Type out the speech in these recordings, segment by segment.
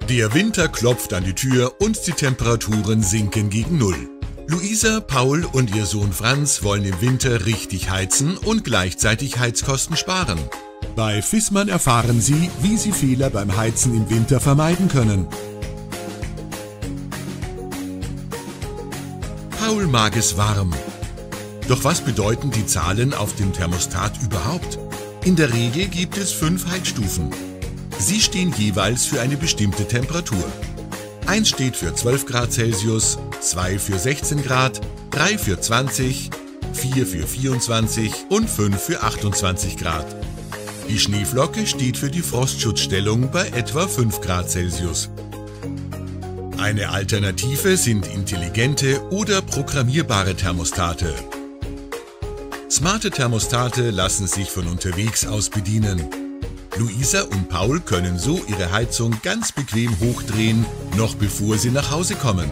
Der Winter klopft an die Tür und die Temperaturen sinken gegen Null. Luisa, Paul und ihr Sohn Franz wollen im Winter richtig heizen und gleichzeitig Heizkosten sparen. Bei Viessmann erfahren Sie, wie Sie Fehler beim Heizen im Winter vermeiden können. Paul mag es warm. Doch was bedeuten die Zahlen auf dem Thermostat überhaupt? In der Regel gibt es 5 Heizstufen. Sie stehen jeweils für eine bestimmte Temperatur. 1 steht für 12 Grad Celsius, 2 für 16 Grad, 3 für 20, 4 für 24 und 5 für 28 Grad. Die Schneeflocke steht für die Frostschutzstellung bei etwa 5 Grad Celsius. Eine Alternative sind intelligente oder programmierbare Thermostate. Smarte Thermostate lassen sich von unterwegs aus bedienen. Luisa und Paul können so ihre Heizung ganz bequem hochdrehen, noch bevor sie nach Hause kommen.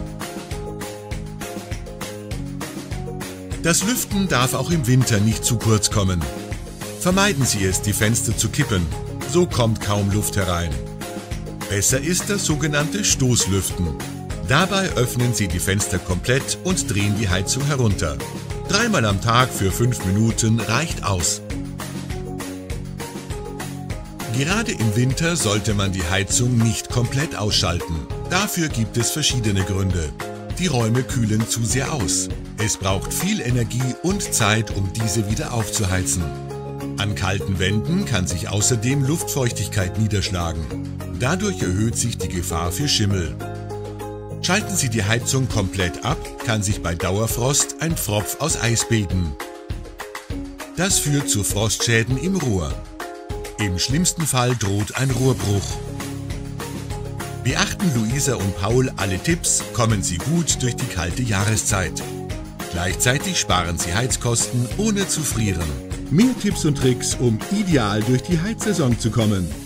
Das Lüften darf auch im Winter nicht zu kurz kommen. Vermeiden Sie es, die Fenster zu kippen, so kommt kaum Luft herein. Besser ist das sogenannte Stoßlüften. Dabei öffnen Sie die Fenster komplett und drehen die Heizung herunter. 3-mal am Tag für 5 Minuten reicht aus. Gerade im Winter sollte man die Heizung nicht komplett ausschalten. Dafür gibt es verschiedene Gründe. Die Räume kühlen zu sehr aus. Es braucht viel Energie und Zeit, um diese wieder aufzuheizen. An kalten Wänden kann sich außerdem Luftfeuchtigkeit niederschlagen. Dadurch erhöht sich die Gefahr für Schimmel. Schalten Sie die Heizung komplett ab, kann sich bei Dauerfrost ein Pfropf aus Eis bilden. Das führt zu Frostschäden im Rohr. Im schlimmsten Fall droht ein Rohrbruch. Beachten Luisa und Paul alle Tipps, kommen Sie gut durch die kalte Jahreszeit. Gleichzeitig sparen Sie Heizkosten, ohne zu frieren. Mehr Tipps und Tricks, um ideal durch die Heizsaison zu kommen.